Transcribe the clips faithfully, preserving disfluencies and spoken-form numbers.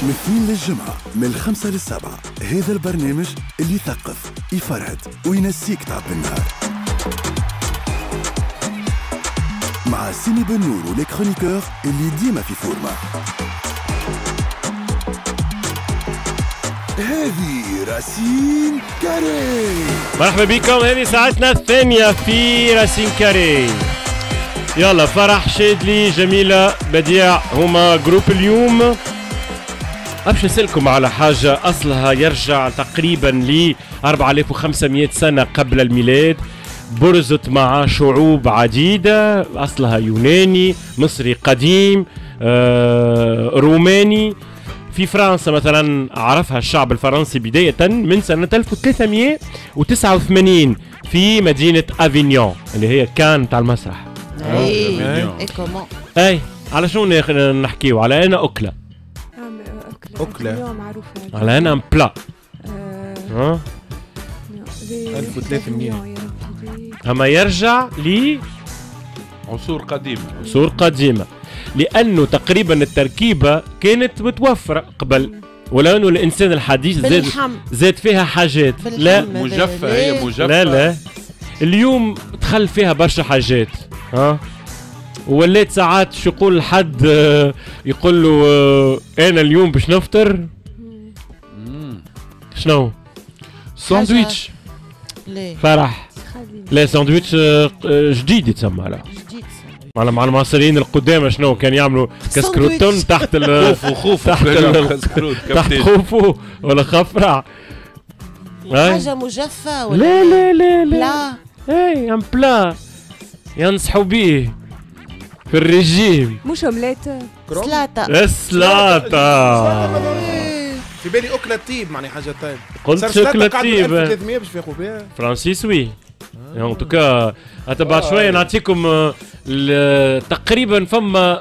من الاثنين للجمعة من الخمسة للسبعة، هذا البرنامج اللي يثقف يفرهد وينسيك تعب النهار، مع سيمي بن نور ولي كرونيكور اللي ديما في فورما. هذه راسين كاري. مرحبا بكم، هذه ساعتنا الثانية في راسين كاري. يلا فرح، شادلي، جميلة، بديع هما جروب اليوم. أبش نسألكم على حاجة أصلها يرجع تقريبا ل أربعة آلاف وخمسمئة سنة قبل الميلاد، برزت مع شعوب عديدة، أصلها يوناني، مصري قديم، آه، روماني. في فرنسا مثلا عرفها الشعب الفرنسي بداية من سنة ألف وثلاثمئة وتسعة وثمانين في مدينة أفينيون اللي هي كان تاع المسرح. اي كومون اي على شنو نحكيو؟ على انا أكلة أكلة معروفة على انا بلا ها ألف وثلاثمئة اما يرجع ل عصور قديمة عصور قديمة، لأنه تقريبا التركيبة كانت متوفرة قبل، ولو أنه الإنسان الحديث زاد زاد فيها حاجات. لا مجفة، هي مجفة. لا لا اليوم دخل فيها برشا حاجات، ها وليت ساعات شو يقول الحد يقول له أنا اليوم باش نفطر شنو؟ ساندويتش. فرح لا ساندويتش جديد يتسمى. لا مع مع المصريين القدامى شنو كان يعملوا كسكروتون تحت ال خوفو خوفو تحت ال تحت خوفو ولا خفرع، حاجة مجفة ولا لا لا لا لا بلا. اي ام بلا ينصحوا بيه في الرجيم، مش اومليت، سلاطة. السلاطة في بالي أكلة طيب، معني حاجة طيب. قلت شكلة طيب ألف وثلاثمئة باش يفيقوا بها فرانسيس. وي ان توكا حتى بعد شويه نعطيكم تقريبا فما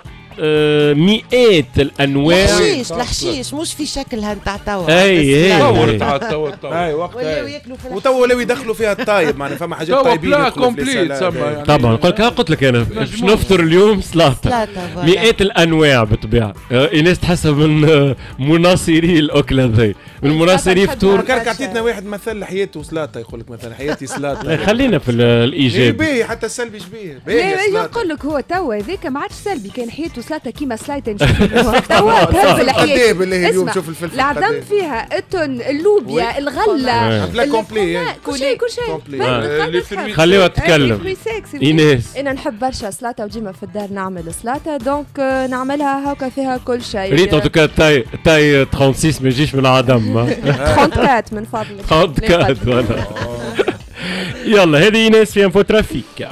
مئات الانواع. الحشيش الحشيش مش في شكلها نتاع توا. اي تطور تاع توا توا اي وقت ولاو ياكلوا في وتوا ولاو يدخلوا فيها الطايب، معناها فما حاجات توا طيبين بلا يدخلوا في كومبليت السلاد. سما يعني. طبعا قلت لك قلت لك انا باش نفطر اليوم سلاطه مئات الانواع بالطبيعه. ايناس تحسها من مناصري الاكله ذي، من مناصري فطور. كانك عطيتنا واحد مثل حياته سلاطه، يقول لك مثلا حياتي سلاطه. خلينا في الايجابي باهي، حتى السلبي شبيه لا نقول لك هو توا هذاك ما عادش سلبي، كان حياته سلاطه كيما سلايطه نشوفوا توا تهز الحياه. بالله اليوم شوف الفلفل العظم فيها التون، اللوبيا، الغله، بلا كومبلي كل شيء كل شيء. خليها تتكلم ايناس. انا نحب برشا سلاطه وديما في الدار نعمل سلاطه، دونك نعملها هكا فيها كل شيء. ريت ان تاي تاي ستة وثلاثين ما يجيش من عدم. أربعة وثلاثين من فضلك. أربعة وثلاثين ولا يلا هذه ايناس في انفو ترافيك.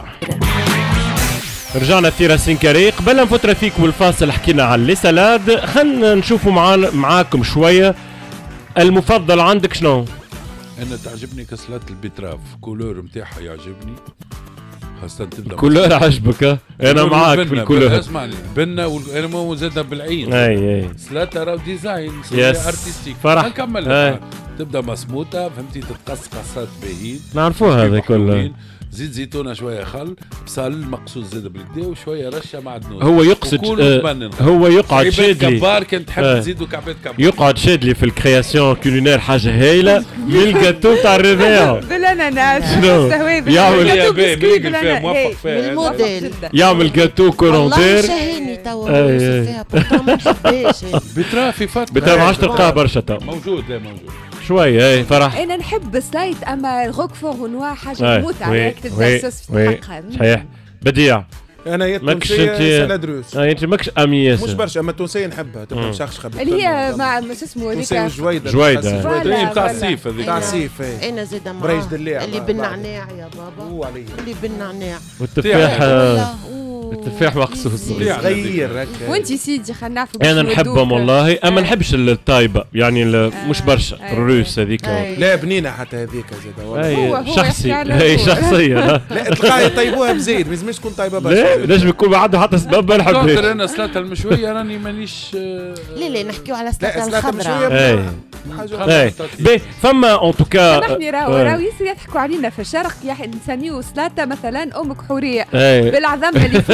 رجعنا في راسين كاري. قبل انفو ترافيك والفاصل حكينا على لي سالاد، خلينا نشوفوا معانا معاكم شويه. المفضل عندك شنو؟ انا تعجبني كسلات البيتراف، كولور نتاعها يعجبني، خاصة تبدا الكولور عجبك؟ انا معاك في الكولور. اسمعني البنة وال... انا مو زادها بالعين. اي اي سلاطة راهو ديزاين ارتستيك. فرح نكمل. تبدا مسموطة فهمتي، تتقص قصات باهين نعرفوها هذا كله. زيت زيتونه شويه خل بصل مقصوص زاد بالكدا وشويه رشه معدنوس. هو يقصد آه هو يقعد شادلي كبار كان تحب آه تزيدوا كعبات كبار، يقعد شادلي في الكرياسيون كولينير حاجه هايله من الجاتو تاع الريفيا بالاناناس. يعمل موفق فيها يعمل جاتو كورونتير. والله شهيني توا فيها بطرمان ما نحبهاش. بترافي فات بترا ما عادش تلقاه برشا تو موجود. لا موجود شويه. اي فرح انا نحب سلايت، اما روكفور ونوا حاجه تموت عليك تبدا الصوص في حقها. صحيح. بديع انا يا ماكش تونسيه سلاد روس. اه انت ماكش امي ياسر مش برشا، اما التونسيه نحبها تبقى مشخشخه اللي هي مع شو اسمه هذيك جويده جويده تاع الصيف هذيك تاع الصيف. انا زاد معاه بريج دليع اللي بالنعناع يا بابا، اللي بالنعناع والتفاح. التفاح مخصوص صغير هكا. وانت سيدي خلينا نعرفوا. انا نحبهم والله، اما نحبش الطايبه يعني مش برشا الروس هذيك. لا بنينه حتى هذيك زاد والله شخصي. هي شخصيه. لا تلقاها يطيبوها بزيت، ما لازمش تكون طيبه برشا. لا نجم يكون عنده حتى سبب ما نحبهاش. انا سلطه المشويه راني مانيش. لا لا نحكيو على سلطه الخضراء. اي اي بي فما ان توكا. سامحني راهو راهو ياسر يضحكوا علينا في الشرق، نسميو سلطه مثلا ام كحوريه بالعظم اللي فوق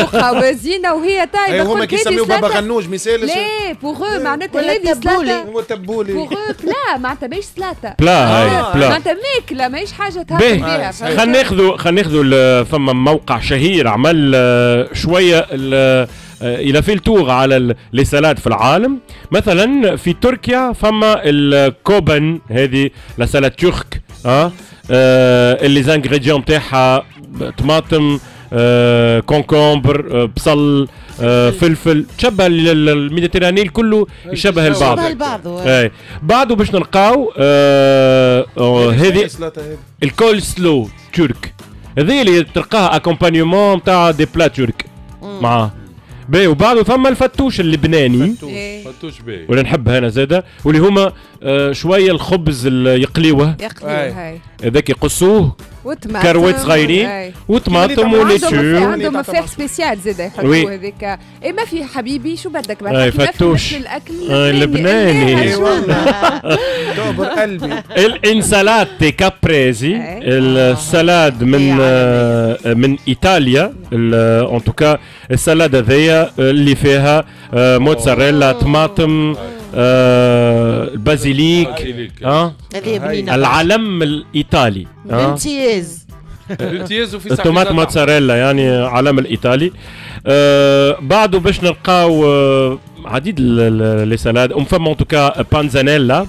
ذوقها وزينه وهي طايبه. اي هما كي يسميو بابا غنوج مثال. لا بوغ معناتها ولا هذه تبولي. سلاطه هو تبولي بوغ لا معناتها ماهيش سلاطه بلا هاي بلا. معناتها ماكله ماهيش حاجه تهضم باهي بها. خلينا ناخذوا خلينا ناخذوا فما موقع شهير عمل آه، شويه ال- آه، الى في التوغ على ال- لي سالاد في العالم. مثلا في تركيا فما الكوبن، هذه لا سالاد ترك اه آه، اللي زانغريديون تاعها طماطم آه، كونكومبر آه، بصل آه، فلفل، تشبه ال- ال- الميديتراني كله يشبه البعض. شبه البعض. اي بعده باش نلقاو آه، آه، هذه الكول سلو ترك، هذه اللي تلقاها اكومبانيومون تاع دي بلا ترك معاه. باهي وبعده ثم الفتوش اللبناني إيه. فتوش باهي. ولا نحبها انا زاده، واللي هما آه، شويه الخبز اللي يقليوه يقليوه أي. هاي هذاك يقصوه وطماطم كروات صغيرين أي. وطماطم عندهم وليتشو. عندهم مفاح سبيسيال زاد وي. يحطوه هذيك. اي ما في حبيبي شو بدك بعد أي كيما في فتوش. نفس الاكل آه، اللبناني. إيه، اي شو؟ والله دبر قلبي. الانسالاتي كابريزي، أي. السلاد من آه، من ايطاليا. ان توكا السلاد هذيا اللي فيها آه، موتزاريلا طماطم آه، البازيليك بازيليك. اه هذه بنينه. العلم الايطالي اه بامتياز. الامتياز وفي الطوماط موتزاريلا يعني علم الايطالي. آه بعده باش نلقاو آه عديد لي سالاد. ام فما ان توكا بانزانيلا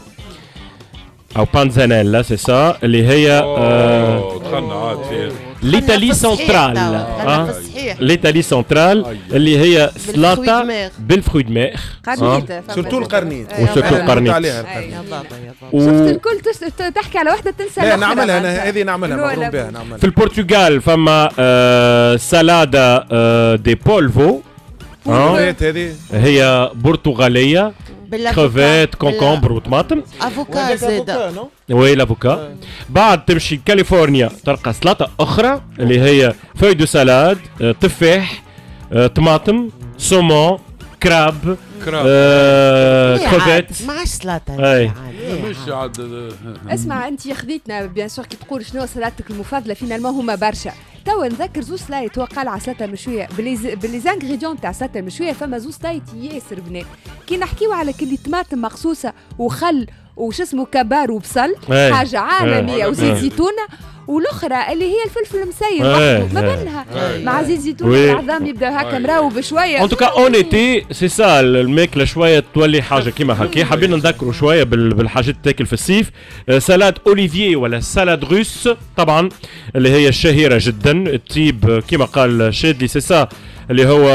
او بانزانيلا سي سا اللي هي آه اوه دخلنا عاد في ليتالي سنترال. اه صحيح. ليتالي سنترال اللي هي سلاطه بالفروي بالفروي دو مير. قرنيت سورتو القرنيت. وسورتو القرنيت. عليها أي. القرنيت. يا بابا يا بابا. و- شفت الكل تس- تحكي على واحده تنسى لا الأخرى نعملها معناتها. انا هذه نعملها لا، مغروم لا. بها نعملها. في البرتغال فما آه سلاده آه دي بولفو آه الكريات هذه هي برتغاليه، كروفيت كونكومبر وطماطم. افوكا زاده. وي لافوكا. بعد تمشي كاليفورنيا تلقى سلطه اخرى اللي هي فوي دو سالاد آه، تفاح آه، طماطم سومون كراب كراب. آه، كروفيت. مع سلاطه. أي. مش عاد اسمع انت خذيتنا بيان سور كي تقول شنو سلطتك المفضله فينالمون هما برشا. توا نذكر زوز سلايت وقع على سلطه المشويه باللي باللي زانغريديون تاع سلطه المشويه. فما زوز سلايت ياسر بنات كي نحكيو على كلي طماطم مقصوصه وخل وش اسمه كبار وبصل أي. حاجه عالميه أي. وزيت أي. زيتونه. والاخرى اللي هي الفلفل المسير أي. وحده ما أي. بينها أي. مع زيت زيتون وي. العظام يبدا هكا أي. مراوب شويه. ان توكا اون ايتي سي سا الماكله شويه تولي حاجه كيما هكا. حابين نذكروا شويه بال- بالحاجات تاكل في الصيف. آه، سلاد اوليفيي ولا سلاد روس طبعا اللي هي الشهيره جدا تجيب كيما قال شادلي سي سا اللي هو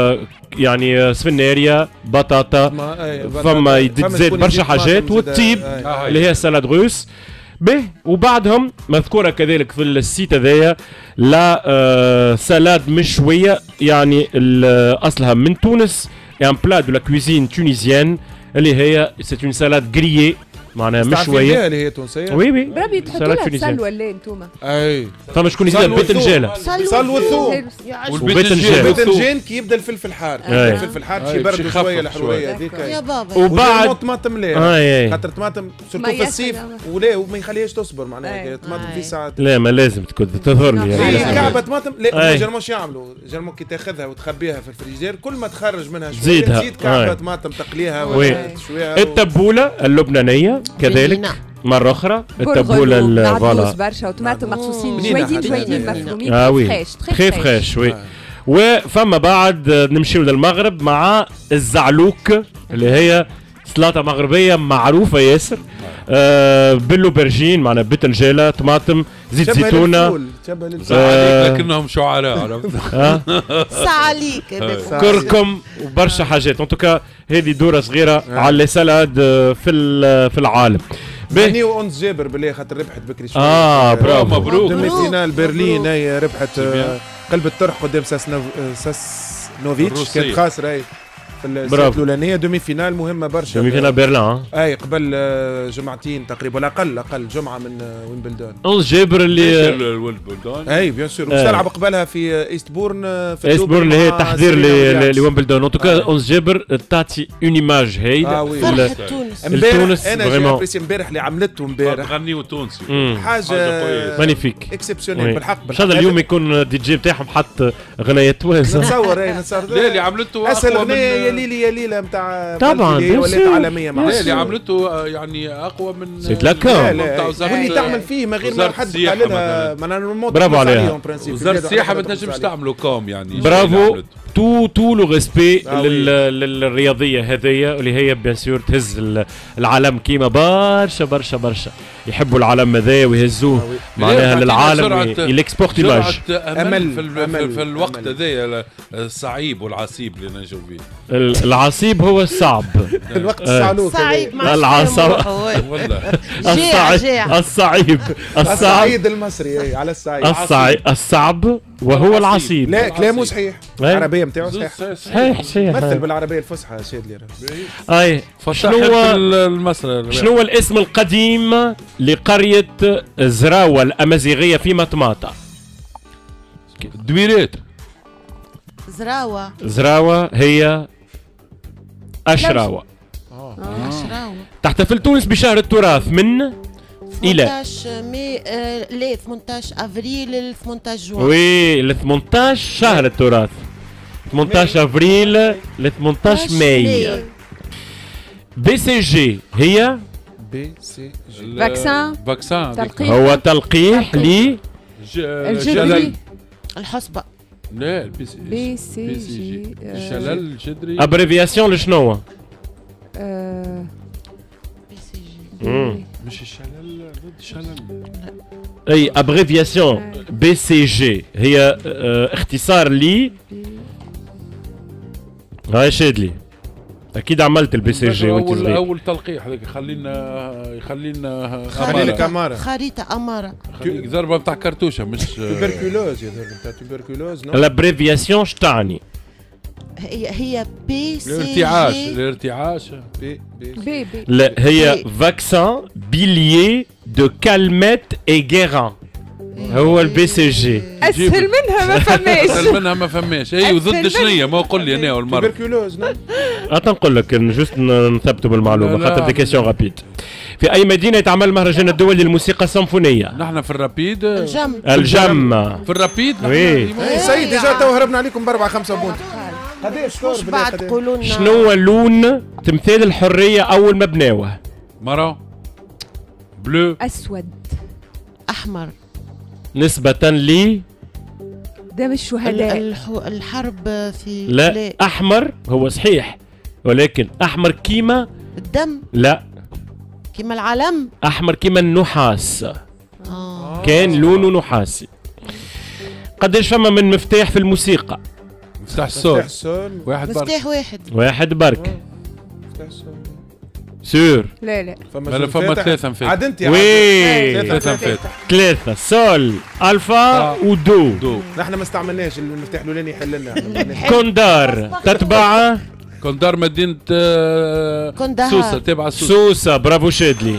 يعني سفناريا بطاطا فما يتزاد برشا حاجات والطيب اللي هي السلاد روس. به وبعدهم مذكوره كذلك في السيت هذايا لا آه سلاد مشويه يعني ال- اصلها من تونس ان بلا دو لا كوزين تونيزيان اللي هي سي اون سلاد غريي معناها مشويه. اللي هي تونسيه. وي وي بربي تحطوا سلاد لها تونيزيان. بصل ولا انتوما اي فما شكون يزيد بتنجاله بصل والثوم. وباذنجان. الباذنجان كي يبدا الفلفل حار أي. الفلفل حار أي، باش يبردوا باش شويه يخفف الحلويه شوية. هذيك. يا بابا. وبعد طماطم أي، لا أي. خاطر طماطم سورتو في مياسة الصيف كمان. ولا وما يخليهاش تصبر أي. معناها طماطم أي. في ساعات. لا ما لازم تكون تظهرني أي. هي يعني. كعبه طماطم لا أي. هم جرموش يعملوا جرموا كي تاخذها وتخبيها في الفريجير كل ما تخرج منها شويه تزيدها. تزيد كعبه أي. طماطم تقليها وي. ولا تشويها. التبوله اللبنانيه كذلك بنينة. مرة أخرى التبولة معدوس فوالا برشا وطماطم مقصوصين بنينة شويتين حتى. شويتين بنينة. مفرومين. آه وي فريش تخي فريش وي. وفما بعد نمشيو للمغرب مع الزعلوك اللي هي سلطة مغربية معروفة ياسر آه بالوبرجين معنا بتنجالة طماطم زيت شبه زيتونة للفول، شبه للفول. آه. عليك لكنهم شعراء عرفت. آه ساعة عليك. كركم وبرشا حاجات ان توكا هذه دورة صغيرة على لي سالاد آه، في ال- في العالم. باهي. هنيو اونز جابر بالله خاطر ربحت بكري شويه. اه برافو مبروك. دمي فينال برلين هي ربحت سي بيان. آه، قلب الطرح قدام ساس نوف... آه، ساس نوفيتش الروسية. كانت خاسره هي في السنة برافو. الاولانيه دومي فينال مهمه برشا. دومي فينال برلين. اي قبل آه، جمعتين تقريبا ولا اقل اقل جمعه من آه، ويمبلدون. أونز جابر اللي الولبلدون اي بيان سور وش تلعب قبلها في آه، ايستبورن آه، في ايستبورن اللي هي تحضير لويمبلدون. ان توكا آه. أونز جابر تعطي اون ايماج هيدا. آه وي. فرحة تونس. امبارح تونس انا vraiment. جابريسي امبارح اللي عملته امبارح غنيو تونسي مم. حاجه مانيفيك. اكسبسيونيل بالحق ان شاء الله اليوم يكون دي جي بتاعهم حط غنايات توانسه. نتصور اي نتصور لا اللي عملته اسهل اقوى من اغنيه يا ليلي يا ليلى نتاع طبعاً، اللي bien ولات sûr. عالميه مع لا اللي عملته آه، يعني اقوى من سيت لاكا. لا نتاع لا وزارة واللي ال- تعمل فيه ما غير ما وزارة حد السياحة قال لها مثلاً. ما انا نموت برافو عليها. وزارة السياحة ما تنجمش تعملوا كوم يعني برافو. تو تو لو ريسبي آه وي. للرياضيه هذيا اللي هي بيان سور تهز ال- العالم كيما برشا برشا برشا يحبوا العالم هذايا ويهزوه آه وي. معناها ليه للعالم تعطينا سرعة- يليكسبورت ايماج. امل أمل. في, ال- أمل. في, في الوقت أمل. هذايا الصعيب والعصيب اللي نجوا فيه العصيب هو الصعب. الوقت الصعلوك صعيب مع العصا- والله جاع الصعيب جاع. الصعيب الصعب الصعيد المصري اي على الصعيد الصعيب الصعب وهو العصيب. لا كلامه صحيح أي. العربيه نتاعو صحيح صحيح صحيح. مثل بالعربيه الفصحى شادلي اي شنو شنو المسألة شنو هو الاسم القديم لقرية زراوة الأمازيغية في مطماطة؟ دويرات زراوة. زراوة هي أشراوة. شراوة. تحتفل تونس بشهر التراث من إلى ثمانية مي آه، لا ثمانية افريل ل ثمانية جوان. وي ل ثمانية عشر شهر التراث ثمانية عشر افريل ل ثمانية عشر ماي. بي سي جي هي بي سي جي فاكسان. فاكسان تلقيح. هو تلقيح ل الجدري. الحصبة. لا البي سي بي سي جي. آه، شلل الجدري ابريفياسيون لشنو؟ آه، بي سي جي. مش الشلل ضد شلل اي ابريفياسيون بي سي جي هي اه اختصار لي هاي شادلي اكيد عملت البي سي جي وانت اول صغير. اول تلقيح هذاك خلينا يخلينا خليلك اماره خريطة أمارة. خليك ضربه بتاع كرتوشه مش توبركولوز يا ذول نتاع توبركولوز نو الابريفياسيون شتعني هي هي بي سي الارتعاش جي. الارتعاش بي بي بي بي. لا هي بي. فاكسان بيليي دو كالميت اي غيران هو البي سي جي. اسهل منها ما فماش. أسهل منها ما فماش اي وضد شنية ما قول لي انا اول مره توبركولوز نو اتنقول لك جوست نثبتوا بالمعلومه لا، لا. خاطر دي كيسيون رابيد. في اي مدينه يتعمل المهرجان الدولي للموسيقى السيمفونيه؟ نحن في الرابيد الجم. الجم. في الرابيد نحن وي. اي سيد ديجا تو هربنا عليكم باربعه خمسه بونت هذا شكور مش بعد تقولوا لنا شنو هو لون تمثال الحريه اول ما بناوه؟ مرة بلو اسود. أحمر. نسبه لي دم ال- الشهداء. الحو- الحرب في لا احمر هو صحيح ولكن احمر كيما الدم لا كيما العلم. احمر كيما النحاس آه. كان لونه نحاسي. قداش فما من مفتاح في الموسيقى؟ مفتاح الصوت السول واحد برك مفتاح واحد. واحد برك مفتاح السول سور. لا لا. ولا فما ثلاثة مفاتح. عاد انت وي ثلاثة مفاتح ثلاثة سول الفا ودو. دو نحن ما استعملناش المفتاح الاولاني يحل لنا كوندار تتبع كوندار مدينة آه، كندهار. سوسة تابعة سوسة سوسة. برافو شادلي.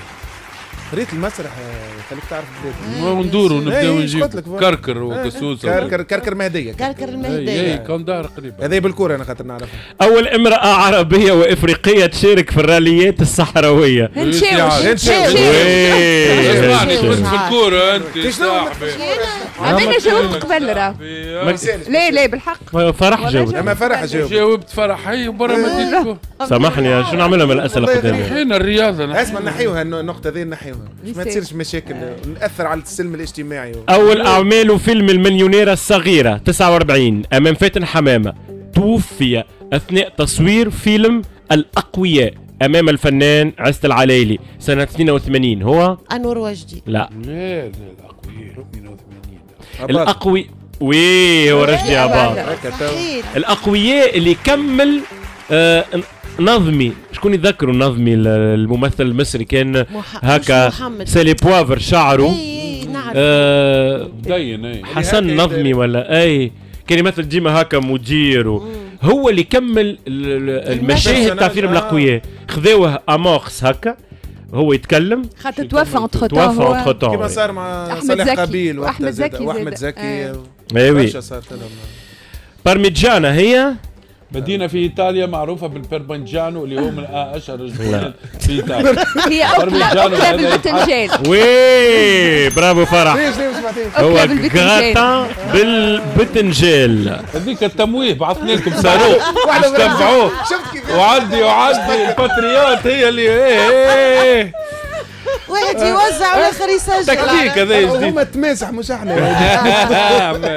ريت المسرح آه، خليك تعرف بلادي وندوروا إيه، نبداو إيه، نجيب قلت لك. كركر آه، وكسوسة كركر كركر مهديه كركر اي اي المهدية. كوندار قريبة هذه بالكوره انا خاطر نعرفها أول امرأة عربية وإفريقية تشارك في الراليات الصحراوية. هنشاوش. هنشاوش. وي. اسمعني كنت في الكورة انت شنو صاحبي انا جاوبت قبل راه. لا لا بالحق. فرح جاوبت. اما فرح جاوب جاوبت فرح هي برا مدينتكم سامحني شو نعملها من الأسئلة والله قدامي؟ حين الرياضة نحن. اسمع نحيوها النقطه ذي نحيوها باش ما تصيرش مشاكل ناثر على السلم الاجتماعي أول أعمال فيلم المليونيرة الصغيرة تسعة وأربعين أمام فاتن حمامة توفي أثناء تصوير فيلم الأقوياء أمام الفنان عزت العلايلي سنة اثنين وثمانين. هو أنور وجدي. لا لا لا الأقوياء اثنين وثمانين الأقوي وي هو رشدي عباد. أكيد. الأقوياء اللي كمل آه نظمي. شكون يذكروا نظمي الممثل المصري كان مح... هكا مش محمد. سالي بوافر شعره اي نعرف. آه دين اي حسن هكا نظمي ولا اي كان يمثل ديما هكا مدير و- هو اللي كمل المشاهد تاع فيلم الاقوياء. خذاوه امورس هكا هو يتكلم خاطر توفى انتر توفى تون انتر تون كيما صار مع أحمد صالح زكي. قابيل وأحمد زكي واحمد زاد. زكي اي وي. برشا صارت لهم. بارميجانا هي مدينة في إيطاليا معروفة بالبربنجانو اللي هو من أشهر الجبال في إيطاليا. هي أكلة برمجان أكلة هذا بالبتنجان. وي برافو فرح. ليش ليش ما سمعتيش؟ هو أكلة بالبتنجان. غاتا بالبتنجال. هذيك التمويه بعثنا لكم صاروخ باش واحدة تنفعوه. شفت كيف وعندي وعندي الباتريوت هي اللي ايه ايه واحد يوزع والاخر يسجل. تكتيك هذا جديد. هما التماسح مش احنا.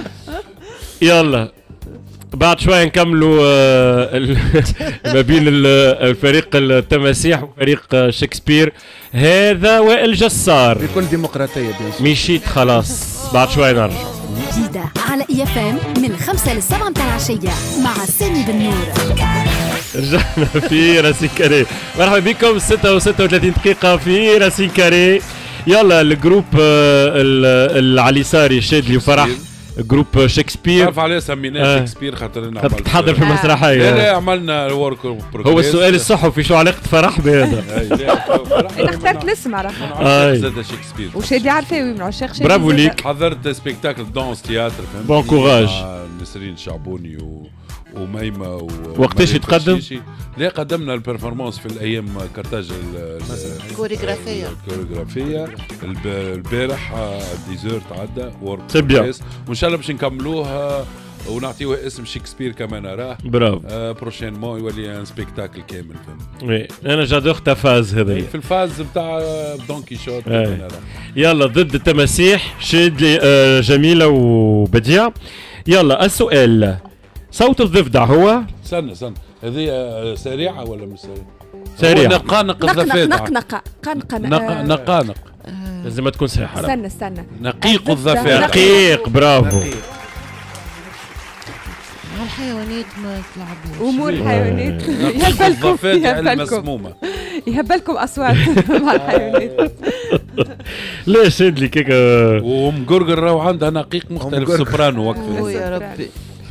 يلا بعد شوي نكملوا آه، ال- ما بين ال- الفريق التماسيح وفريق آه، شكسبير. هذا وائل جسار. بكل ديمقراطية بيش. مشيت خلاص بعد شوي نرجع. جديدة على اي اف ام من خمسة للسبعة متاع العشية مع سامي بن نور. رجعنا في راسين كاري. مرحبا بكم ستة وستة وثلاثين دقيقة في راسين كاري. يلا الجروب آه، ال- اللي على اليساري شادلي وفرح جروب شكسبير. تعرف عليه سميناه آه. شكسبير خاطر خاطر تحضر في آه. المسرحية. لا لا عملنا الورك هو السؤال الصحفي شو علاقة فرح بهذا؟ أنا اخترت الاسم عرفت. آي. زاد شكسبير. وشادي عارفاه من عشاق شادي. برافو زادة. ليك. حضرت سبيكتاكل دانس تياتر فهمت بون كوراج. مع نسرين شعبوني و... وميمة و وقتاش مريم يتقدم؟ بشيشي. لا قدمنا البرفورمانس في الايام كرتاج ال- ال- كوريغرافية. الكوريغرافية الب- البارح ديزيرت عدى وورك C'est bien. وان شاء الله باش نكملوها ونعطيوها اسم شكسبير كما نراه. برافو. آه بروشينمون يولي ان سبيكتاكل كامل فهمت. وي انا جادور تا فاز هذه. في الفاز بتاع دون كيشوت أي. كما نراه. يلا ضد التماسيح شادلي آه جميلة وبديع. يلا السؤال صوت الضفدع هو استنى استنى هذه آه، سريعة ولا مش سريعة؟ سريع. هو نقانق نقنق الضفادع. نقنقة قنقن. نق- آه، نقانق لازم تكون صحيحة. استنى استنى. نقيق الضفدع. الضفادع. دقيق برافو. مع الحيوانات ما تلعبوش. امور الحيوانات. نقيق يهبلكم الضفادع يهبلكم المسمومة. يهبلكم اصوات مع الحيوانات. لا شادلي كيكا. ومقرقر راهو عندها نقيق مختلف ومقرقر. سوبرانو وقت. أوه يا ربي.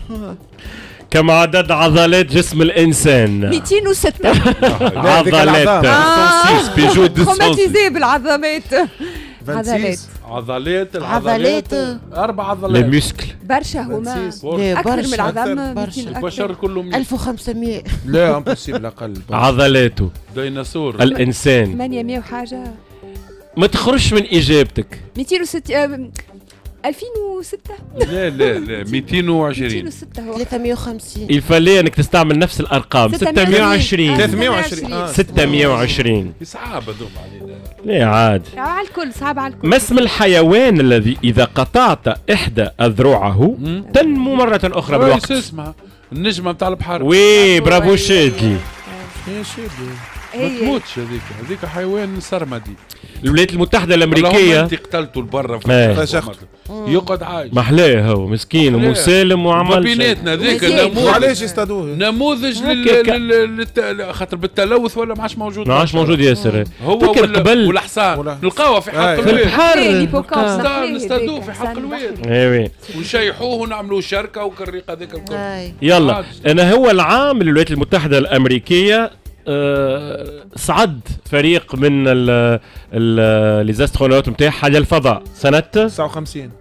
كم عدد عضلات جسم الإنسان؟ مئتين وستة. عضلات آه. بيجو دو تروماتيزي بالعظامات. عضلات. عضلات عضلات. العضلات اربع لي عضلات. مسكل. برشا هما. لا اكثر من برشا. العظام. برشا. مئتين البشر أكثر. كلهم ألف وخمسمية. لا امبوسيبل اقل. عضلاته ديناصور. الإنسان. ثمانمئة وحاجة. ما تخرجش من إجابتك. مئتين وستة. آه، ألفين وستة. لا لا لا مئتين وعشرين. مئتين وستة هو. ثلاثمية وخمسين. يفلي انك تستعمل نفس الارقام. ستمئة وعشرين. ثلاثمئة وعشرين. آه. ستمئة وعشرين. صعب هذوم علينا. لا عاد. على الكل صعب على الكل. ما اسم الحيوان الذي إذا قطعت إحدى أذرعه تنمو مرة أخرى رئيس بالوقت؟ اسمها النجمة بتاع البحر. وي برافو شادلي. يا شيبي. ما هي. تموتش هذيك هذيك حيوان سرمدي. الولايات المتحدة اللهم الأمريكية انت قتلته لبرا إيه. في فشخته. يقعد عايش. محلاه هو مسكين محلاه. ومسالم ما وعمل شيء. بيناتنا ذيك مزيان. نموذج وعلاش يصطادوه؟ نموذج لل... هكاك. لل... للت... خاطر بالتلوث ولا ما عادش موجود. ما عادش موجود ياسر. هو فكر ولا... قبل. والحصان ولا- نلقاوه في حق آه. في الواد. البحر. الهيبوكامبس. نصطاد- نصطادوه في حق الواد ايوه ونشيحوه ونعملوا شركه وكالريق هذاك الكل. هاي. يلا عاد. انا هو العام اللي الولايات المتحدة الأمريكية آه، صعد فريق من ال ال لي زاسترونوت نتاعها للفضاء سنة تسعة وخمسين.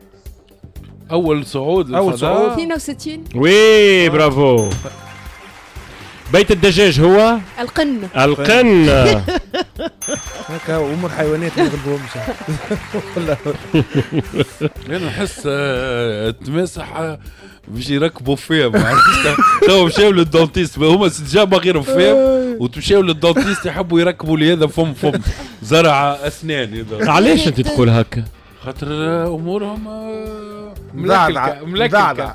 اول صعود أول للفضاء. صعود. اثنين وستين. وي برافو. بيت الدجاج هو القن. القن. هكا امور حيوانات ما يغلبوهمش. ولا انا نحس آه، التماسح آه، باش يركبوا فيها ما عرفتش. تو مشاو للدونتيست هما استجابه غير فيهم وتمشاو للدونتيست يحبوا يركبوا لي هذا فم فم زرع اسنان هذا. علاش انت تقول هكا؟ خاطر آه، امورهم آه، مدعدع ملكلكه ملكلكه.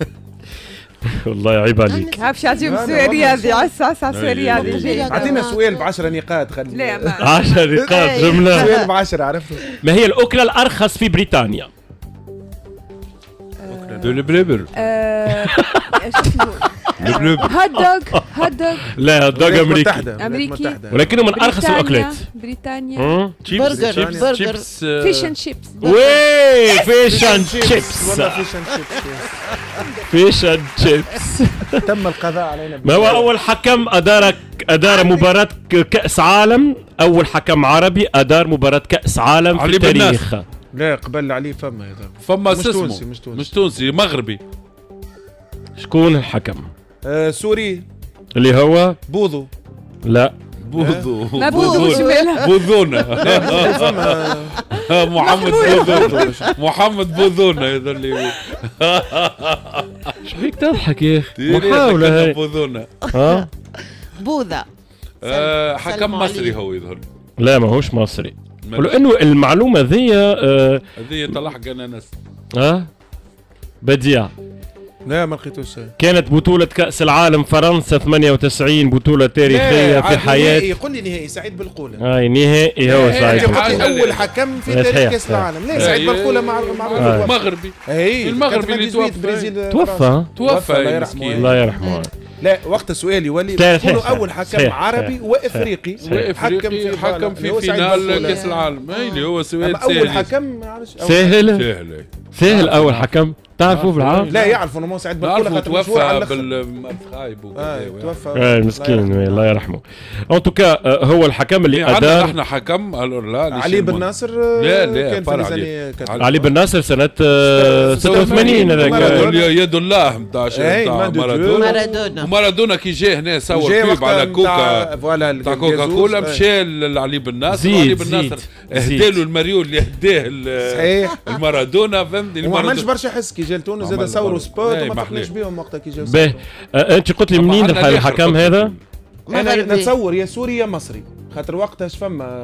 والله عيب عليك. باش يعطيهم لا، لا، سؤال والله رياضي. عس عس عس سؤال أي. رياضي جاي. اعطينا سؤال ب عشرة نقاط خلي. لا ما. عشر نقاط جملة. سؤال ب عشرة عرفته. ما هي الأكلة الأرخص في بريطانيا؟ دول بريبر. آه، شو اسمه؟ البلوب هوت دوغ هوت دوغ لا دوغ الولايات امريكي المتحدة. أمريكي. الولايات المتحدة. ولكنه من ارخص بريطانيا- الاكلات. بريطانيا مم. تشيبس برجر تشيبس برجر شيبس فيش اند شيبس وي فيش اند تشيبس والله فيش اند شيبس. فيش اند تشيبس. تم القضاء علينا. ما هو اول حكم ادار ادار مباراة كأس عالم، اول حكم عربي ادار مباراة كأس عالم في علي بن التاريخ. لا قبل عليه فما هذا. فما مش اسمه تونسي مش تونسي. مش تونسي مغربي. شكون الحكم؟ آه سوري اللي هو بوضو. لا بوذو ما بوذو شمالها. بوذونا فما محمد بوذونا محمد بوذونا هذا اللي شو فيك تضحك يا اخي؟ محاولة هاي. بوذونا ها؟ بوذا آه، حكم سلموا مصري عليه. هو يظهر. لا ماهوش مصري. ولانه المعلومة ذي آه هذه تلحق اناناس. آه بديع. لا ما لقيتوش. كانت بطولة كأس العالم فرنسا ثمانية وتسعين بطولة تاريخية في حياة. قل لي نهائي سعيد بالقولة. هاي نهائي هو سعيد. انت قلت حاجة لي اول اللي- حكم في صحيح، تاريخ كاس صحيح. العالم. لا سعيد بالقولة معروف معروف. مغربي اي المغربي اللي توفى. برازيل توفى. توفى الله يا يرحمه. مسكين. الله يرحمه. لا وقت السؤال يولي صحيح، يقولوا صحيح، اول حكم صحيح، عربي صحيح. وافريقي وافريقي حكم في فينال كاس العالم. اي اللي هو سؤال اما اول سهل. حكم ما عرفش أول سهل سهل. سهل اول حكم تعرفوا بالعام. لا يعرفوا انه مو سعيد بالقولة نعرفوا خاطر مشهور على توفى الاخر. بالخايب آه، وكذا. توفى آه مسكين الله يرحمه. ان توكا هو الحكم اللي عندنا ادار. احنا حكم الور لا علي بن ناصر. آه، لا، لا، كان في فرع الزني كان- علي بن ناصر سنة آه، ستة وثمانين هذاك. مارادونا. يد الله نتاع إيه، نتاع مان دو مارادونا. مارادونا ومارادونا كي جا هنا صور جاي كيب وقتها على كوكا متاع- فوالا تاع كوكا كولا مشى لعلي بن ناصر. زيد، وعلي بن زيد، ناصر زيد. اهدى له المريول اللي اهداه ال- صحيح. المارادونا فهمتني. وما عملش المارادونا برشا حس كي جا لتونس زاد عمل صوروا برشا. سبوت إيه، وما ما فقناش أحلاه. بهم وقتها كي جا باهي آه، انت قلت لي طبعاً منين عندنا الح- الآخر الحكم قلت هذا؟ انا مغربي. نتصور يا سوري يا مصري خاطر وقتها فما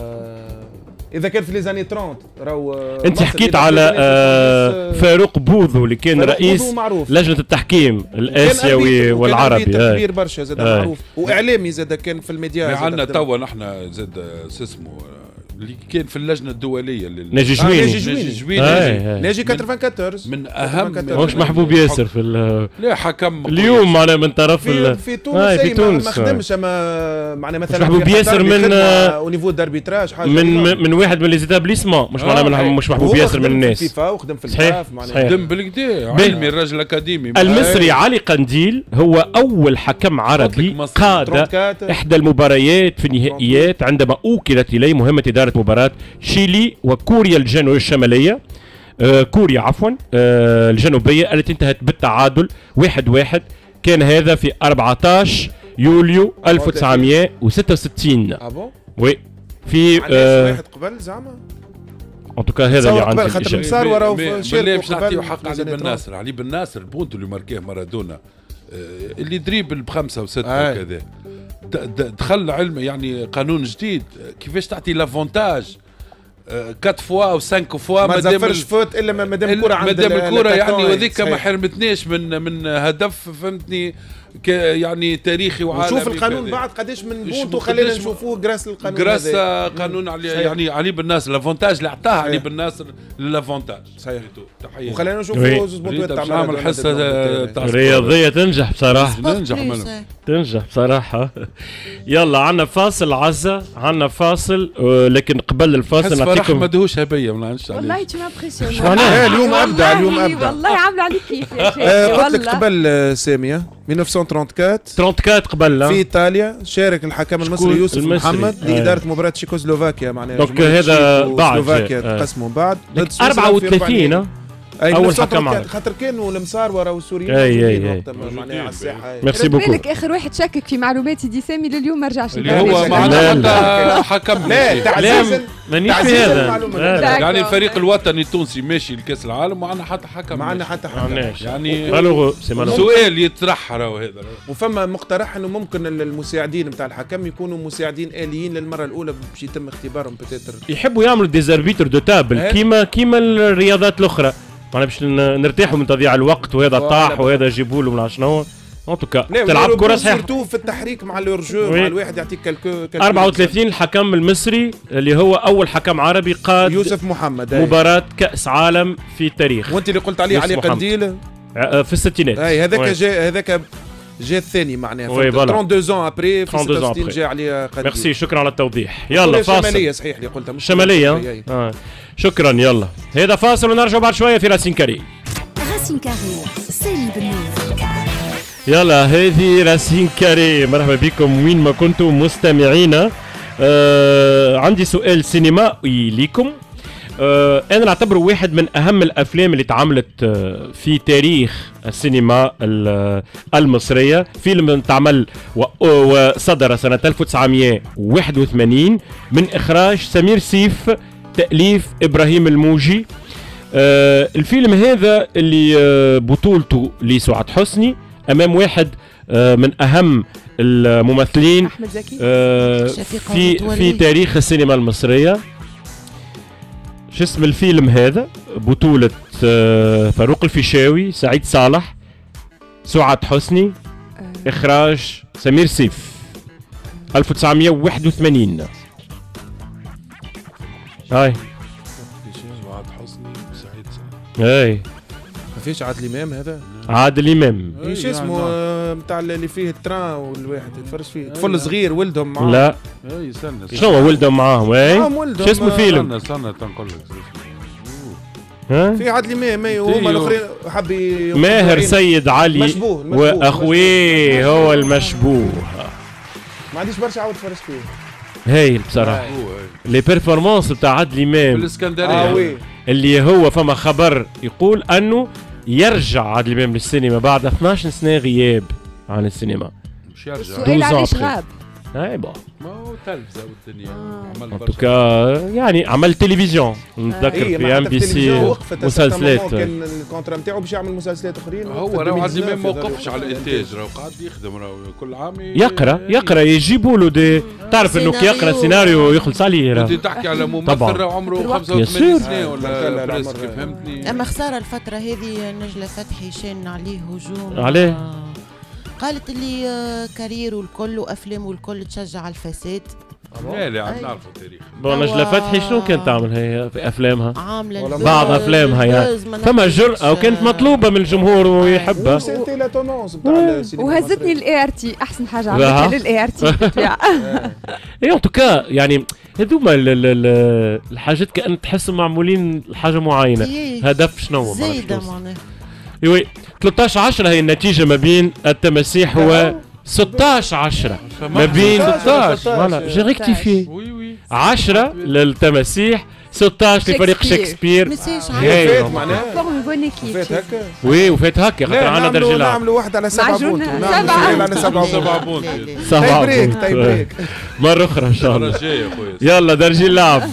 اذا كان في لي زاني ثلاثين راهو انت مصر حكيت إذا على في لي آه، زاني فاروق بوذو اللي كان فاروق رئيس بوذو معروف. لجنة التحكيم كان الآسيوي أربيتر، وكان والعربي. أربيتر هاي. كبير برشا زاد هاي. معروف واعلامي زاد كان في الميديا زاد عندنا خدم. توا نحن زاد شو اسمه اللي كان في اللجنه الدوليه اللي ناجي آه، ناجي جويني. جويني. ناجي جويني. هاي، هاي. ناجي أربعة وأربعين من اهم ماهوش محبوب ياسر في ال- لا حكم اليوم معناها من طرف في ال- في تونس هاي، في أي ما- تونس، ما هاي. خدمش اما معناها مثلا محبوب في ياسر قطر من- بخدمة او نيفو داربيتراج حاجه من كده. من واحد من ليزيتابليسمون مش آه، معناها من- هاي. مش محبوب وهو ياسر من خدم في الناس. الفيفا وخدم في صحيح، الكاف معناها صحيح. دم بالكدا علمي الراجل اكاديمي. المصري علي قنديل هو أول حكم عربي مصري. قاد أربعة وثلاثين. إحدى المباريات في النهائيات عندما أوكلت إليه مهمة إدارة مباراة شيلي وكوريا الجنوبية الشمالية. آه كوريا عفوا آه الجنوبية التي انتهت بالتعادل واحد واحد. كان هذا في أربعة عشر يوليو ألف وتسعمائة وستة وستين. اه بون وي في علاش آه واحد قبل زعما ان توكا هذا اللي تصور عندي قبل خاطر الإجابة. صار وراه بالله شاركوا باش نعطيو قبل حق في علي زني بن ثلاثين. ناصر. علي بن ناصر البونتو اللي ماركيه مارادونا آه، اللي دريبل بخمسه وسته آه. وكذا د- د- دخل علم يعني قانون جديد آه، كيفاش تعطي لافونتاج أربعة فوا او خمسة فوا ما مادام تزفرش فوت الا ما دام الكره عند مادام ال- الكره يعني الأتاكون. وذيك ما صحيح. حرمتنيش من من هدف فهمتني ك- يعني تاريخي وعالمي. وشوف القانون كذا. بعد قداش من مش بونتو مقدش خلينا م- نشوفوه جراس للقانون جراس هذا. قانون علي صحيح. يعني علي بن ناصر لافونتاج اللي اعطاه علي صحيح. بن ناصر لافونتاج. صحيح. تحيه. وخلينا وي. نشوفوا زوز بونتوات ريت تاع باش نعمل مارادونا حصة ضد تاع البلد. رياضية تنجح بصراحة. ننجح منهم. تنجح بصراحة. يلا عنا فاصل عزة عنا فاصل آه، لكن قبل الفاصل حس فرح نعطيكم مدهوش هبيه ما نعرفش والله عليه. تو مابريسيون. معناها؟ آه، اليوم أبدع، اليوم أبدع. والله عامله عليك كيف يا شيخ آه، قلت لك والله. قبل آه، ساميه ألف وتسعمائة وأربعة وثلاثين أربعة وثلاثين قبل لا؟ في ايطاليا شارك الحكم المصري شكون؟ يوسف المصري. محمد آه. لاداره مباراه تشيكوسلوفاكيا معناها دونك جمهورية هذا تشيك بعد وسلوفاكيا جاء. آه. تقسموا بعد ضد سويسرا في أربعة وثلاثين أربعين. آه. أي أول ألف وتسعمائة حكم وأربعة وثلاثين عربي. خاطر كانوا المصارورة والسوريين أي- أي- موجودين أي. وقتها معناها على الساحه ميرسي رد بوكو. بالك اخر واحد شكك في معلوماتي دي سامي لليوم ما رجعش اللي يدري. هو لا، معنا لا. حتى حكم لا لا تعزيزا مانيش في تعزيزاً هذا. المعلومة. لا، لا. لا. يعني الفريق الوطني التونسي ماشي لكاس العالم وعندنا حتى حكم معنا ماشي. حتى حكم معناش. يعني مالوغو سي مالوغو. سؤال يطرح راهو هذا. وفما مقترح انه ممكن المساعدين نتاع الحكم يكونوا مساعدين آليين للمره الاولى باش يتم اختبارهم بتاتر. يحبوا يعملوا ديزاربيتر دو تابل إيه. كيما كيما الرياضات الاخرى. معناها باش ن- نرتاحوا من تضييع الوقت وهذا فوالا. طاح وهذا جيبوا له من شنو. ان توكا لا تلعب كره صحيح. سورتو في التحريك مع الورجو وي. مع الواحد يعطيك كالكو أربعة وثلاثين الحكم المصري اللي هو اول حكم عربي قاد يوسف محمد أي. مباراة كأس عالم في التاريخ وانت اللي قلت عليه يوسف علي محمد. قنديل آه، في الستينات. اي هذاك وي. جاء هذاك جا الثاني معناها وي، فوالا. ثلاثة وثلاثين زون ابري في ثلاثة وستين ستة وستين جا عليه قديم. ميرسي، شكرا على التوضيح. يلا فاصل. الشماليه صحيح اللي قلتها مش الشماليه. الشرقية. آه. شكرا. يلا هذا فاصل ونرجع بعد شويه في راسين كاري. راسين كاري سالي البنوف. يلا هذه راسين كاري، مرحبا بكم وين ما كنتم مستمعينا. آه عندي سؤال سينمائي ليكم. آه انا نعتبره واحد من اهم الافلام اللي تعملت آه في تاريخ السينما المصريه. فيلم تعمل وصدر سنه ألف وتسعمائة وواحد وثمانين من اخراج سمير سيف، تاليف ابراهيم الموجي. آه الفيلم هذا اللي آه بطولته لسعاد حسني امام واحد آه من اهم الممثلين احمد زكي آه في في تاريخ السينما المصريه. شو اسم الفيلم هذا؟ بطولة آه فاروق الفيشاوي، سعيد صالح، سعاد حسني، آه. اخراج سمير سيف، ألف وتسعمائة وواحد وثمانين. هاي سعاد حسني وسعيد صالح. هاي ما فيش عادل امام هذا؟ عادل امام. ايش اسمه نتاع اللي فيه التران والواحد يتفرج فيه طفل صغير ولدهم معاه. لا اي استنى شنو هو ولدهم معاهم؟ اي شو اسمه الفيلم؟ استنى استنى تنقول لك. ها في عادل امام وهما الاخرين حب ماهر سيد علي مشبوه, مشبوه واخويه هو المشبوه. ما عنديش برشا عاود تفرج فيه. هايل بصراحه. لي بيرفورمانس بتاع عادل امام بالاسكندريه. اه وي. اللي هو فما خبر يقول انه يرجع عادل امام للسينما بعد اثناش سنه غياب عن السينما. مش يرجع. السؤال علاش غاب؟ اي با ما هو تلفزه والدنيا. آه. عمل برشا يعني عمل تلفزيون نتذكر إيه في ام بي سي مسلسلات. كان الكونترا نتاعو باش يعمل مسلسلات اخرين. هو راهو عادل امام ما وقفش على الانتاج، راهو قاعد يخدم، راهو كل عام يقرا يقرا يجيبوا له دي. تعرف انه كي يقرا سيناريو يخلص عليه. انت تحكي على ممثل راهو عمره خمسة وثمانين سنه ولا بريسك، فهمتني؟ اما خساره الفتره هذه نجله فتحي شان عليه هجوم. عليه؟ قالت اللي كارير والكل وافلام والكل تشجع على الفساد. لا لا عم نعرفوا التاريخ. بون نجلة فتحي شنو كانت تعمل هي في افلامها؟ عامله بعض افلامها يعني فما جرأة وكانت مطلوبه من الجمهور ويحبها. وهزتني الاي ار تي، احسن حاجه عملتها للاي ار تي بالطبيعه. اي ان توكا يعني هذوما الحاجات كأن تحس معمولين لحاجه معينه. هدف شنو؟ زايده معناها. ايوي ثلاثة عشر عشرة هي النتيجه ما بين التماسيح و ستة عشر عشرة ما بين ستة عشر فوالا جي ريكتيفي وي وي عشرة للتماسيح ستة عشر لفريق شكسبير. مساج فات معناها فورم بون فات ايكيب. هكا. وي وفات هكا خاطر عندنا درجه لا نعملوا واحد على سبعة بونت. سبعة على سبعة سبعة بونت. سبعة بريك بونت. تاي بريك. مره اخرى ان شاء الله. رجاء يا خويا. يلا درجي اللعب.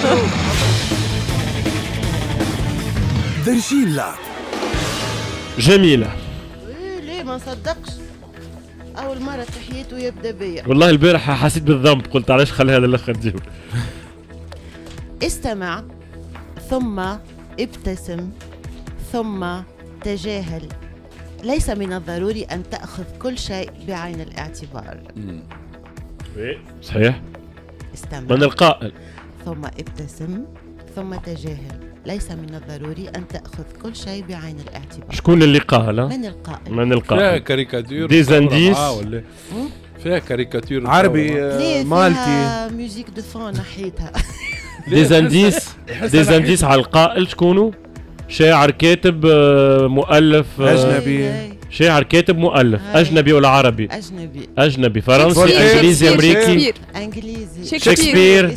درجي اللعب. جميله ليه ما نصدقش اول مره تحيته يبدا بيا. والله البارحه حسيت بالذنب، قلت علاش خلي هذا الاخر تجيب. استمع ثم ابتسم ثم تجاهل. ليس من الضروري ان تاخذ كل شيء بعين الاعتبار. صحيح. استمع من القائل ثم ابتسم ثم تجاهل. ليس من الضروري أن تأخذ كل شيء بعين الاعتبار. شكون اللي قال؟ من القائل؟ من فيها القائل. كاريكاتير دي زانديس ولا فيها كاريكاتير عربي ليه مالتي. فيها ميوزيك دو فون نحيتها. دي زانديس دي زانديس على القائل شكونه؟ شاعر كاتب مؤلف أجنبي. شاعر كاتب مؤلف أجنبي ولا عربي؟ أجنبي. أجنبي فرنسي شكسبير. إنجليزي أمريكي إنجليزي. شكسبير.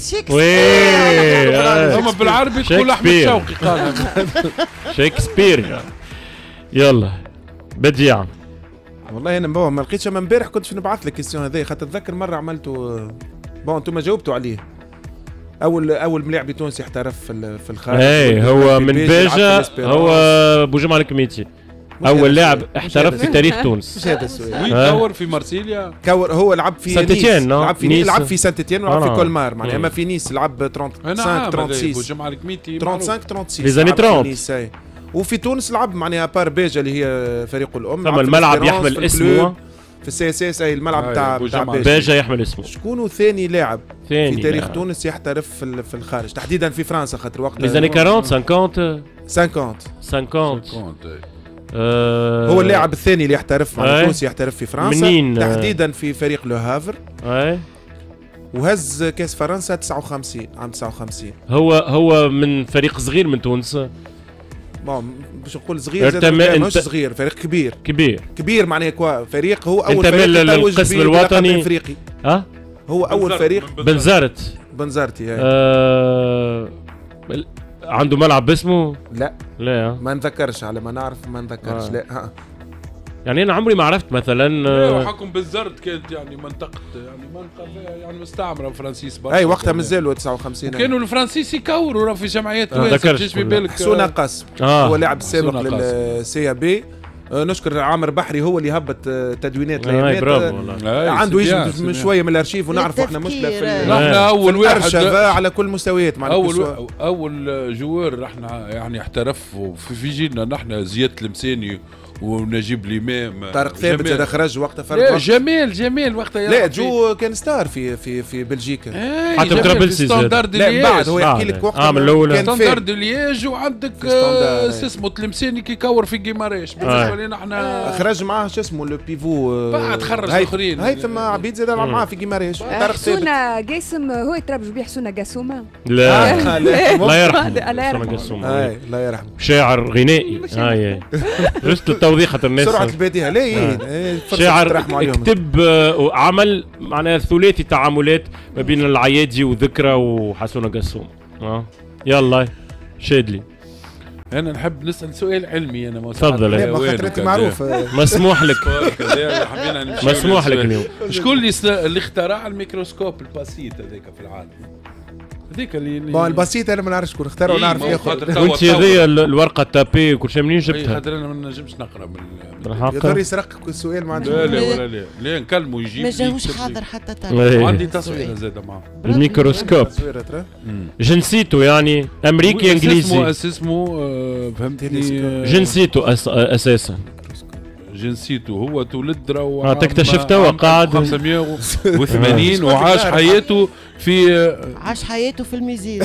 وي هم بالعربي تقول أحمد شوقي قال. شكسبير. يلا بديع. والله انا ما لقيتش، اما امبارح كنت نبعث لك الكيستيون هذا خاطر اتذكر مره عملته. بون انتم جاوبتوا عليه. اول اول ملاعب تونسي احترف في في الخارج. اي هو من باجا، هو بوجمع الكميتي. اول لاعب احترف في تاريخ تونس. مش هذا السؤال. وين دور في مارسيليا؟ كور هو لعب في سانت إتيان، لعب في نيس. لعب في سانت إتيان ولعب آه. في كولمار معناها. مم. اما في نيس لعب خمسة وثلاثين ستة بوجمع الكميتي وثلاثين ستة وثلاثين في زاني لعب في ثلاثين. نيس، أي. وفي تونس لعب معناها بار بيجا اللي هي فريق الام. ثم الملعب يحمل اسمه في السي اس اس، اي الملعب تاع بوجمع تاع باجا يحمل اسمه. شكون ثاني لاعب ثاني في تاريخ لاعب. تونس يحترف في في الخارج، تحديدا في فرنسا خاطر وقت لي زاني أربعين خمسين خمسين خمسين خمسين آه هو اللاعب الثاني اللي يحترف مع أي. تونسي يحترف في فرنسا منين؟ تحديدا في فريق لو هافر اي وهز كاس فرنسا تسعة وخمسين عام تسعة وخمسين. هو هو من فريق صغير من تونس. بون باش نقول صغير زاد ارتمى مش انت... صغير فريق كبير كبير كبير معناها كوا فريق هو اول انتمى فريق يتوج للقسم به الوطني. بلقب افريقي. ها هو اول فريق بنزرت بنزرتي هاي. آه... عنده ملعب باسمه؟ لا لا ما نذكرش على ما نعرف ما نذكرش آه. لا ها. يعني انا عمري ما عرفت مثلا ايوه حكم بالزرد كانت يعني منطقه يعني منطقه يعني مستعمره فرنسيس برشا. اي وقتها مازالوا تسعة وخمسين كانوا الفرنسيس يكوروا في جمعيات آه توانسه في بالك. حسونه قاسم آه. هو لاعب سابق للسي بي. نشكر عامر بحري هو اللي هبط تدوينات آه برافو والله. عنده يجي من شويه من الارشيف ونعرفوا احنا مشكله في نحن اول واحد على كل مستويات اول و... اول جوار احنا يعني احترف في, في جيلنا نحن زياد المساني ونجيب الامام طارق ثابت زاد خرج وقتها فرق جمال جمال وقتها لا جو كان ستار في في في بلجيكا حتى قرابلسي ستاندرد لا بعد هو يحكي لك وقتها عام الاول كان ستاندرد لياج وعندك شو اسمه تلمساني كي كور في جيماريش بالنسبه لنا احنا خرج معاه شو اسمه لو بيفو بعد خرج الاخرين هيثم عبيد زاد معاه في جيماريش حسونه قاسم هو يتربج بيه حسونه قاسومه لا لا يرحمه الله يرحمه الله يرحمه شاعر غنائي هاي جست التوضيح حتى الناس سرعه البديهه لا شاعر كتب عمل معناها ثلاثي تعاملات ما بين العيادي وذكرى وحسونه قاسوم. اه يلا شادلي انا نحب نسال سؤال علمي انا تفضل خاطرتي معروف مسموح لك مسموح لك اليوم. شكون اللي اللي اخترع الميكروسكوب البسيط هذاك في العالم؟ هذيك اللي بون البسيط انا ما نعرفش شكون اختاروا ونعرف ياخذ وانت هذيا الورقه تابي وكل شيء منين جبتها؟ خاطر انا ما نجمش نقرا من يقدر يسرقك السؤال ما عندوش لا لا ولا لا لا نكلمه يجيب ما جاوش حاضر حتى تعرف عندي تصويره زاده معاه الميكروسكوب جنسيته يعني امريكي انجليزي اسمه فهمتني جنسيته اساسا جنسيته هو تولد راهو اه تكتشفته وقعد خمسمائة وثمانين وعاش حياته في عاش حياته في الميزين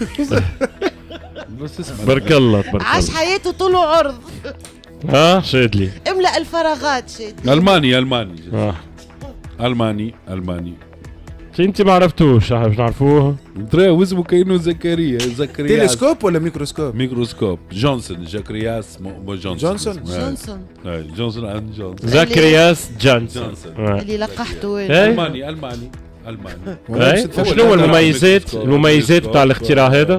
بارك الله تبارك الله عاش حياته طول وعرض. ها شادلي املأ الفراغات شادلي. الماني الماني اه الماني الماني انت ما عرفتوش باش نعرفوه ترى واسمه كاينو زكريا زكريا تلسكوب ولا ميكروسكوب؟ ميكروسكوب جونسون زكرياس مو جونسون جونسون جونسون جونسون اند جونسون زكرياس جونسون اللي لقحته الماني الماني الماني شنو هو المميزات المميزات تاع الاختراع هذا؟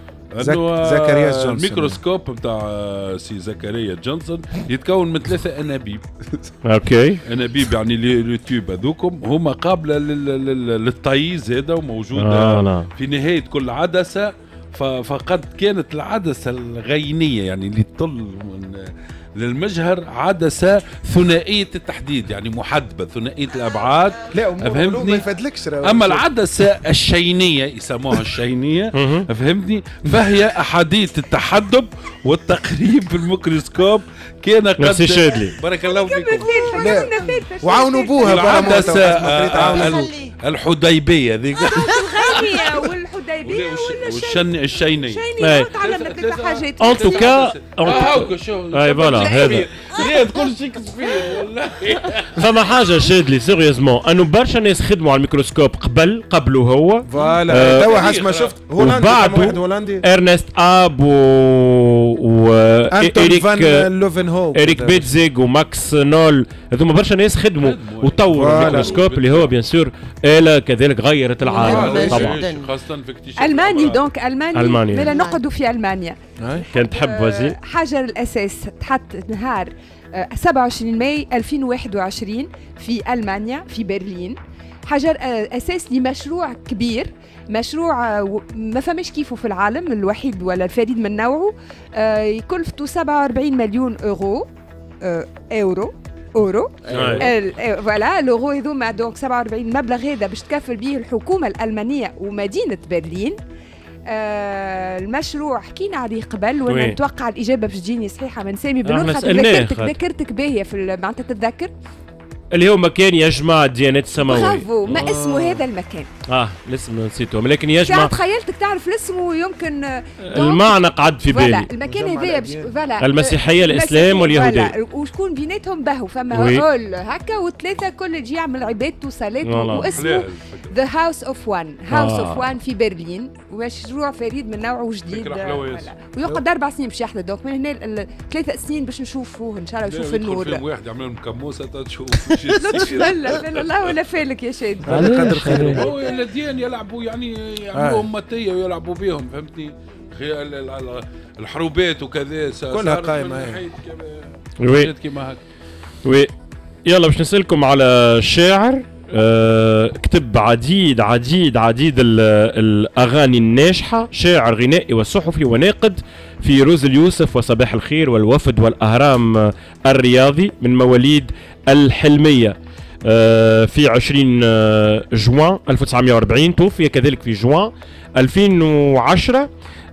زكريا جونسون الميكروسكوب بتاع سي زكريا جونسون يتكون من ثلاثة أنابيب. اوكي أنابيب يعني لي تيوب هذوكم هما قابلة للطيز هذا وموجودة آه في نهاية كل عدسة. فقد كانت العدسة الغينية يعني اللي تطل من للمجهر عدسة ثنائية التحديد يعني محدبة ثنائية الأبعاد. لا فهمتني ما يفادلكش. أما العدسة الشينية يسموها الشينية فهمتني فهي أحادية التحدب والتقريب بالميكروسكوب كان قد نفسي شادلي بارك الله فيكم. وعاونوا بوها العدسة الحديبية ذيك الغينية والحديبية والشن الشينية تعلمنا ثلاث حاجات. ان توكا هاكا شو اي فوالا هذا كل شيكسبير والله. فما حاجه شادلي سيريوزمون انه برشا ناس خدموا على الميكروسكوب قبل قبله هو فوالا توا حسب ما شفت هولندي واحد هولندي ارنست اب و و إريك لوفنهوف إريك بيتزيغ وماكس نول هذوما برشا ناس خدموا وطوروا الميكروسكوب اللي هو بيان سور آلة كذلك غيرت العالم طبعا خاصة في اكتشاف ألماني دونك ألماني ألمانيا ملا نقعدوا في ألمانيا. كانت تحب وزي حجر الأساس تحط نهار سبعة وعشرين ماي ألفين وواحد وعشرين في ألمانيا في برلين. حجر أساس لمشروع كبير مشروع ما فماش كيفه في العالم الوحيد ولا الفريد من نوعه يكلفته سبعة وأربعين مليون أورو أورو اورو فوالا لورو هذوما دونك سبعة وأربعين مبلغ هذا باش تكفل به الحكومه الالمانيه ومدينه برلين. آه المشروع حكينا عليه قبل وانا نتوقع الاجابه باش تجيني صحيحه من سامي بنور خاطر ذكرتك ذكرتك باهيه في معناتها تتذكر اللي هو مكان يجمع الديانات السماويه. برافو، ما اسمه هذا المكان؟ اه الاسم نسيته لكن يجمع. ساعة تخيلتك تعرف الاسم ويمكن المعنى قعد في بالي. المكان هذايا فوالا المسيحيه الاسلام واليهوديه وشكون بيناتهم باهو فما هول هكا وثلاثه كل يجي يعمل عبادته وصلاته واسمه ذا هاوس اوف وان، هاوس اوف وان في برلين، ومشروع فريد من نوعه جديد ويقعد اربع سنين باش يحضر. دوك من هنا ثلاث سنين باش نشوفوه ان شاء الله نشوف النور. فيلم واحد يعمل لهم كموسه تشوف. لا لا لا ولا فالك يا شادي. قدر خير. هو الدين يلعبوا يعني يعملوا امتيه ويلعبوا بهم فهمتني. الحروبات وكذا كلها قايمه. وي كيما هكا. وي يلا باش نسألكم على شاعر أه كتب عديد عديد عديد الأغاني الناجحة، شاعر غنائي وصحفي وناقد في روز اليوسف وصباح الخير والوفد والأهرام الرياضي، من مواليد الحلمية أه في عشرين جوان ألف وتسعمائة وأربعين، توفي كذلك في جوان ألفين وعشرة.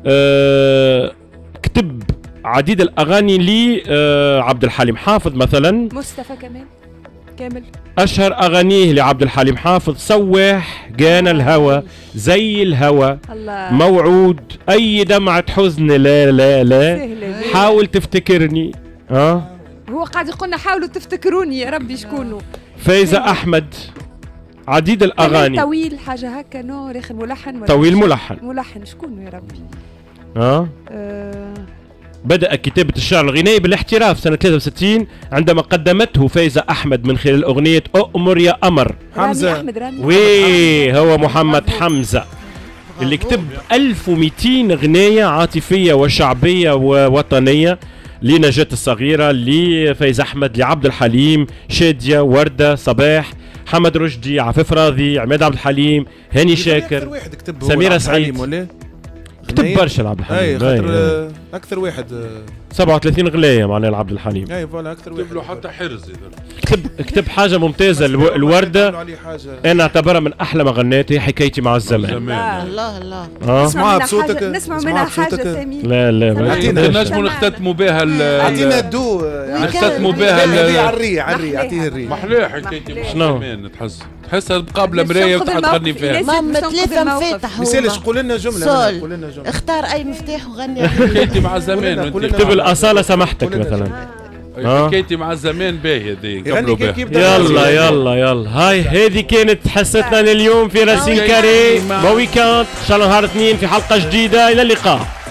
أه كتب عديد الأغاني لعبد الحليم حافظ مثلا، مصطفى كمان كامل. أشهر أغانيه لعبد الحليم حافظ سواح، جانا الهوى، زي الهوى، الله. موعود، أي دمعة حزن، لا لا لا، حاول تفتكرني. ها هو قاعد يقولنا حاولوا تفتكروني يا ربي شكونوا. فايزة أحمد، عديد الأغاني. طويل حاجة هكا نو ريخ ملحن. طويل ملحن. ملحن شكونه يا ربي؟ ها أه بدأ كتابة الشعر الغنائي بالاحتراف سنة ثلاثة وستين عندما قدمته فايزة أحمد من خلال أغنية أؤمر يا قمر. حمزة أحمد رامي. وي هو محمد حمزة اللي كتب ألف ومئتين أغنية عاطفية وشعبية ووطنية لنجاة الصغيرة، لفايزة أحمد، لعبد الحليم، شادية، وردة، صباح، حمد رشدي، عفاف راضي، عماد عبد الحليم، هاني شاكر، سميرة سعيد. كتب برشا لعبد الحليم. اي خاطر اكثر واحد سبعة وثلاثين غلايه معناها لعبد الحليم. اي فوالا اكثر واحد. كتب له حتى حرز. كتب كتب حاجه ممتازه الورده، انا اعتبرها من احلى ما غنيتها، حكايتي مع الزمان. الله الله الله. اسمعها بصوتك. نسمع منها حاجه سمين. لا لا نجموا نختتموا بها. اعطينا الدو نختتموا بها. عري عري اعطيه الري. محلاه حكايتي مع الزمان. تحس تحسها مقابله بس مرايه ناخذ وتقعد تغني فيها. ماما ثلاثة مفاتح. مثالش قول لنا جمله. قول لنا جمله. اختار اي مفتاح وغني. حكايتي مع الزمان. اكتب الأصالة سمحتك مثلا. حكايتي مع الزمان باهيه ذي قبلوا بها. يلا يلا يلا هاي هذه كانت حصتنا لليوم في راسين كاري. بون ويكاند ان شاء الله نهار اثنين في حلقه جديده، الى اللقاء.